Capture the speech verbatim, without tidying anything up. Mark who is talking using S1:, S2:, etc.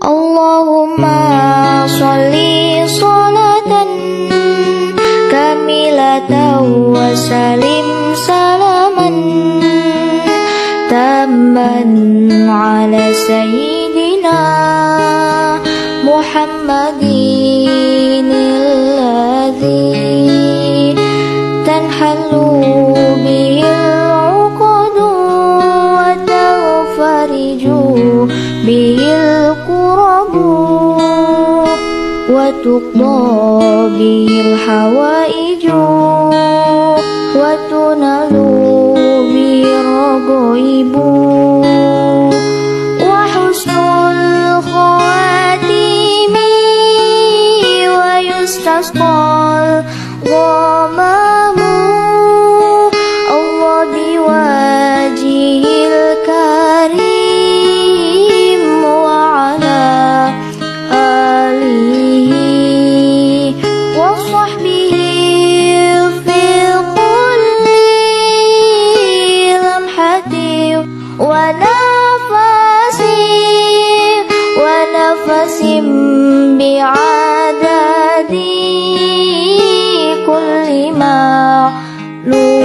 S1: Allahumma sholli sholatan kamilatan wa salim salaman tamman ala sayyidina Muhammadin alladhi tanhalu bihil uqadu wa tafariju bihil qurabu wa tuqda bihil hawaiju wa tunalu bihil ragaibu wa husnul khawatimi wa yustasqal ghamamu Allah biwajihil karim wa ala alihi wa sahbihi fi kulli lamhati wa nafasi wa nafasim bi'adadi kulli ma'lum